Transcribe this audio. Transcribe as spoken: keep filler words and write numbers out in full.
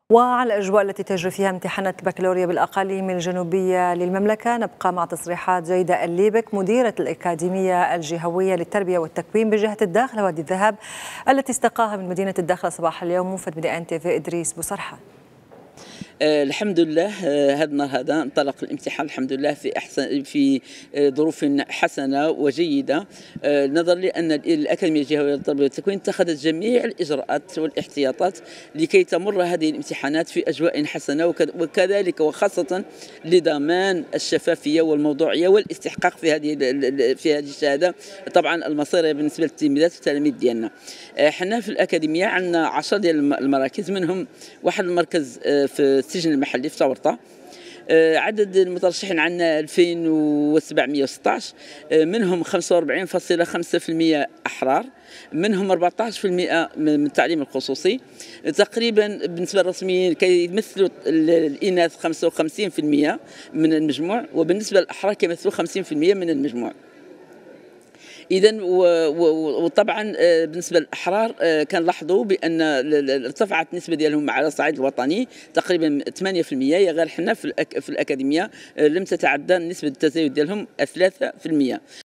وعلى الأجواء التي تجري فيها امتحانات البكالوريا بالأقاليم الجنوبية للمملكة نبقى مع تصريحات جيدة الليبك مديرة الأكاديمية الجهوية للتربية والتكوين بجهة الداخلة وادي الذهب التي استقاها من مدينة الداخلة صباح اليوم. وفد من ان تي في إدريس بوسرحان. آه الحمد لله. آه هذا النهار هذا انطلق الامتحان الحمد لله في احسن في آه ظروف حسنه وجيده، آه نظرا لان الاكاديميه الجهويه للتربيه والتكوين اتخذت جميع الاجراءات والاحتياطات لكي تمر هذه الامتحانات في اجواء حسنه، وكذلك وخاصه لضمان الشفافيه والموضوعيه والاستحقاق في هذه في هذه الشهاده طبعا المصيريه بالنسبه للتلميذات والتلاميذ ديالنا. احنا آه في الاكاديميه عندنا عشرة ديال المراكز، منهم واحد المركز آه في السجن المحلي في تورطة. عدد المترشحين عندنا ألفين وسبعمئة وستة عشر، منهم خمسة وأربعين فاصلة خمسة بالمئة أحرار، منهم أربعة عشر بالمئة من التعليم الخصوصي. تقريبا بالنسبة للرسميين كيمثلوا الإناث خمسة وخمسين بالمئة من المجموع، وبالنسبة للأحرار كيمثلوا خمسين بالمئة من المجموع. إذا وطبعا بالنسبه للاحرار كنلاحظوا بان ارتفعت النسبه ديالهم على الصعيد الوطني تقريبا ثمانية بالمئة، يا غير حنا في, في الاكاديميه لم تتعدى نسبه التزايد ديالهم ثلاثة بالمئة.